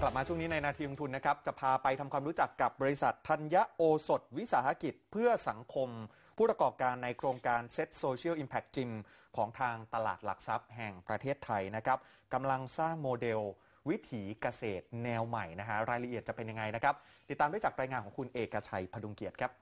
กลับมาช่วงนี้ในนาทีลงทุนนะครับจะพาไปทำความรู้จักกับบริษัทธัญโอสถวิสาหกิจเพื่อสังคมผู้ประกอบการในโครงการ Set Social Impact Gym ของทางตลาดหลักทรัพย์แห่งประเทศไทยนะครับกำลังสร้างโมเดลวิถีเกษตรแนวใหม่นะฮะรายละเอียดจะเป็นยังไงนะครับติดตามได้จากรายงานของคุณเอกชัยพดุงเกียรติครับ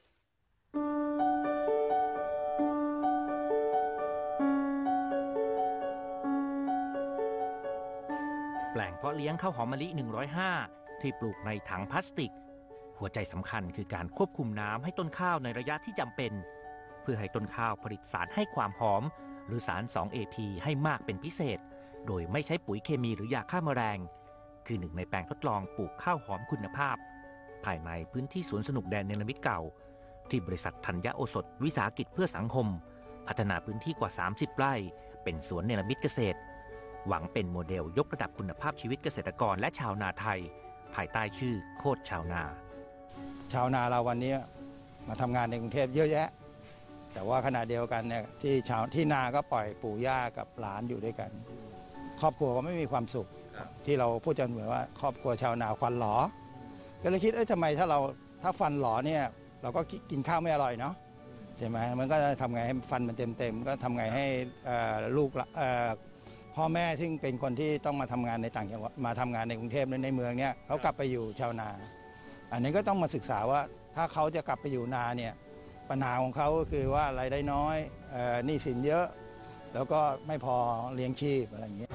แปลงเพาะเลี้ยงข้าวหอมมะลิ 105 ที่ปลูกในถังพลาสติกหัวใจสำคัญคือการควบคุมน้ำให้ต้นข้าวในระยะที่จำเป็นเพื่อให้ต้นข้าวผลิตสารให้ความหอมหรือสาร 2AP ให้มากเป็นพิเศษโดยไม่ใช้ปุ๋ยเคมีหรือยาฆ่าแมลงคือหนึ่งในแปลงทดลองปลูกข้าวหอมคุณภาพภายในพื้นที่สวนสนุกแดนเนรมิตเก่าที่บริษัทธัญโอสถวิสาหกิจเพื่อสังคมพัฒนาพื้นที่กว่า 30 ไร่เป็นสวนเนรมิตเกษตรหวังเป็นโมเดลยกระดับคุณภาพชีวิตเกษตรกรและชาวนาไทยภายใต้ชื่อโคตรชาวนาเราวันนี้มาทำงานในกรุงเทพเยอะแยะแต่ว่าขณะเดียวกันเนี่ยที่นาก็ปล่อยปู่ย่ากับหลานอยู่ด้วยกันครอบครัวก็ไม่มีความสุขที่เราพูดกันเหมือนว่าครอบครัวชาวนาฟันหลอก็เลยคิดทำไมถ้าฟันหลอเนี่ยเราก็กินข้าวไม่อร่อยเนาะใช่ไหมมันก็ทำไงให้ฟันมันเต็มก็ทำไงให้ลูกพ่อแม่ซึ่งเป็นคนที่ต้องมาทำงานในต่างจังหวัดมาทำงานในกรุงเทพในเมืองเนี่ยเขากลับไปอยู่ชาวนาอันนี้ก็ต้องมาศึกษาว่าถ้าเขาจะกลับไปอยู่นาเนี่ยปัญหาของเขาก็คือว่ารายได้น้อยหนี้สินเยอะแล้วก็ไม่พอเลี้ยงชีพอะไรอย่างเงี้ย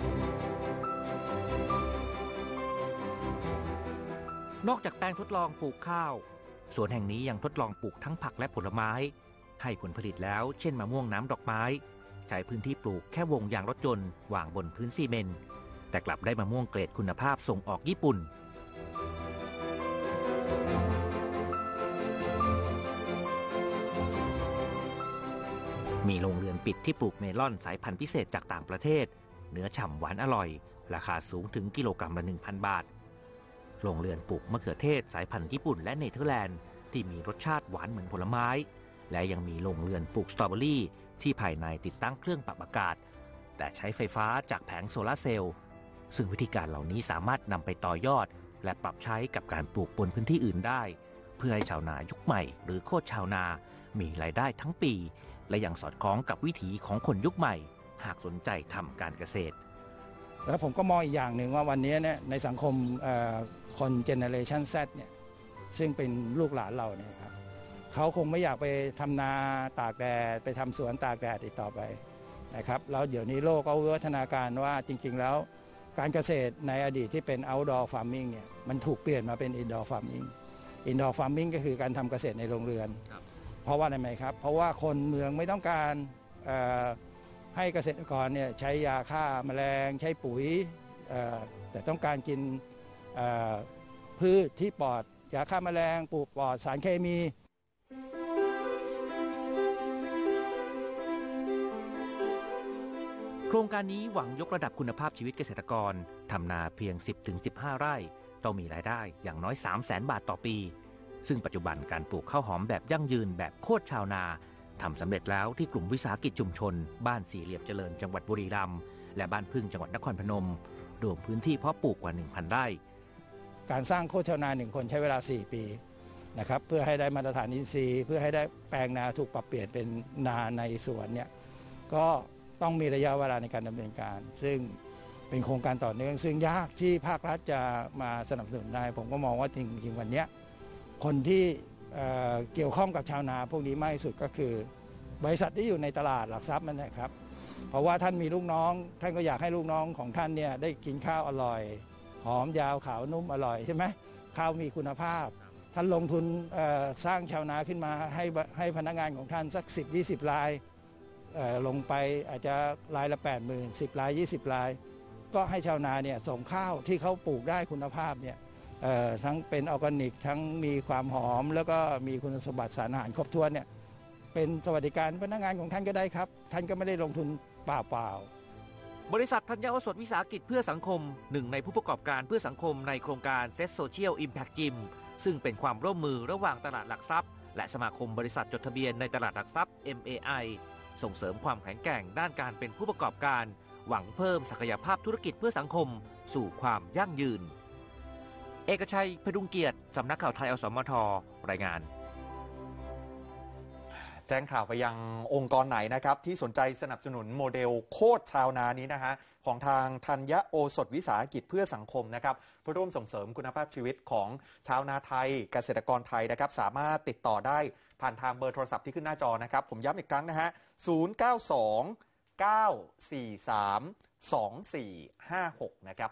นอกจากแปลงทดลองปลูกข้าวสวนแห่งนี้ยังทดลองปลูกทั้งผักและผลไม้ให้ผลผลิตแล้วเช่นมะม่วงน้ำดอกไม้ใช้พื้นที่ปลูกแค่วงยางรถยนต์วางบนพื้นซีเมนต์แต่กลับได้มะม่วงเกรดคุณภาพส่งออกญี่ปุ่นมีโรงเรือนปิดที่ปลูกเมลอนสายพันธุ์พิเศษจากต่างประเทศเนื้อฉ่ำหวานอร่อยราคาสูงถึงกิโลกรัมละ 1,000 บาทโรงเรือนปลูกมะเขือเทศสายพันธุ์ญี่ปุ่นและเนเธอร์แลนด์ที่มีรสชาติหวานเหมือนผลไม้และยังมีโรงเรือนปลูกสตรอเบอรี่ที่ภายในติดตั้งเครื่องปรับอากาศแต่ใช้ไฟฟ้าจากแผงโซลาร์เซลล์ซึ่งวิธีการเหล่านี้สามารถนำไปต่อยอดและปรับใช้กับการปลูกบนพื้นที่อื่นได้เพื่อให้ชาวนายุคใหม่หรือโคตรชาวนามีรายได้ทั้งปีและยังสอดคล้องกับวิถีของคนยุคใหม่หากสนใจทำการเกษตรแล้วผมก็มองอีกอย่างหนึ่งว่าวันนี้เนี่ยในสังคมคนเจเนอเรชัน Z เนี่ยซึ่งเป็นลูกหลานเราเนี่ยครับเขาคงไม่อยากไปทำนาตากแดดไปทำสวนตากแดดอีกต่อไปนะครับแล้วเดี๋ยวนี้โลกก็วิวัฒนาการว่าจริงๆแล้วการเกษตรในอดีตที่เป็น outdoor farming เนี่ยมันถูกเปลี่ยนมาเป็น indoor farming indoor farming ก็คือการทำเกษตรในโรงเรือนเพราะว่าอะไรไหมครับเพราะว่าคนเมืองไม่ต้องการให้เกษตรกรเนี่ยใช้ยาฆ่าแมลงใช้ปุ๋ยแต่ต้องการกินพืชที่ปลอดยาฆ่าแมลงปลูกปลอดสารเคมีโครงการนี้หวังยกระดับคุณภาพชีวิตเกษตรกรทำนาเพียง 10-15 ไร่ต้องมีรายได้อย่างน้อย 300,000 บาทต่อปีซึ่งปัจจุบันการปลูกข้าวหอมแบบยั่งยืนแบบโคตรชาวนาทำสำเร็จแล้วที่กลุ่มวิสาหกิจชุมชนบ้านสี่เหลี่ยมเจริญจังหวัดบุรีรัมย์และบ้านพึ่งจังหวัดนครพนมรวมพื้นที่เพาะปลูกกว่า 1,000 ไร่การสร้างโคตรชาวนา1คนใช้เวลา4 ปีนะครับเพื่อให้ได้มาตรฐานอินทรีย์เพื่อให้ได้แปลงนาถูกปรับเปลี่ยนเป็นนาในสวนเนี่ยก็ต้องมีระยะเวลาในการดำเนินการซึ่งเป็นโครงการต่อเนื่องซึ่งยากที่ภาครัฐจะมาสนับสนุนได้ผมก็มองว่าจริงๆวันนี้คนที่เกี่ยวข้องกับชาวนาพวกนี้มากที่สุดก็คือบริษัทที่อยู่ในตลาดหลักทรัพย์นั่นแหละครับเพราะว่าท่านมีลูกน้องท่านก็อยากให้ลูกน้องของท่านเนี่ยได้กินข้าวอร่อยหอมยาวขาวนุ่มอร่อยใช่ไหมข้าวมีคุณภาพท่านลงทุนสร้างชาวนาขึ้นมาให้พนักงานของท่านสัก10-20 รายลงไปอาจจะรายละ 80,000 10 ราย 20 รายก็ให้ชาวนาเนี่ยส่งข้าวที่เขาปลูกได้คุณภาพเนี่ยทั้งเป็นออร์แกนิกทั้งมีความหอมแล้วก็มีคุณสมบัติสารอาหารครบถ้วนเนี่ยเป็นสวัสดิการพนักงานของท่านก็ได้ครับท่านก็ไม่ได้ลงทุนเปล่าบริษัทธัญโอสถวิสาหกิจเพื่อสังคมหนึ่งในผู้ประกอบการเพื่อสังคมในโครงการ Set Social Impact Gym ซึ่งเป็นความร่วมมือระหว่างตลาดหลักทรัพย์และสมาคมบริษัทจดทะเบียนในตลาดหลักทรัพย์ MAI ส่งเสริมความแข็งแกร่งด้านการเป็นผู้ประกอบการหวังเพิ่มศักยภาพธุรกิจเพื่อสังคมสู่ความยั่งยืนเอกชัย พดุงเกียรติสำนักข่าวไทยอสมท รายงานแจ้งข่าวไปยังองค์กรไหนนะครับที่สนใจสนับสนุนโมเดลโคชชาวนานี้นะฮะของทางธัญโอสถวิสาหกิจเพื่อสังคมนะครับเพื่อร่วมส่งเสริมคุณภาพชีวิตของชาวนาไทยเกษตรกรไทยนะครับสามารถติดต่อได้ผ่านทางเบอร์โทรศัพท์ที่ขึ้นหน้าจอนะครับผมย้ำอีกครั้งนะฮะ092 943 2456นะครับ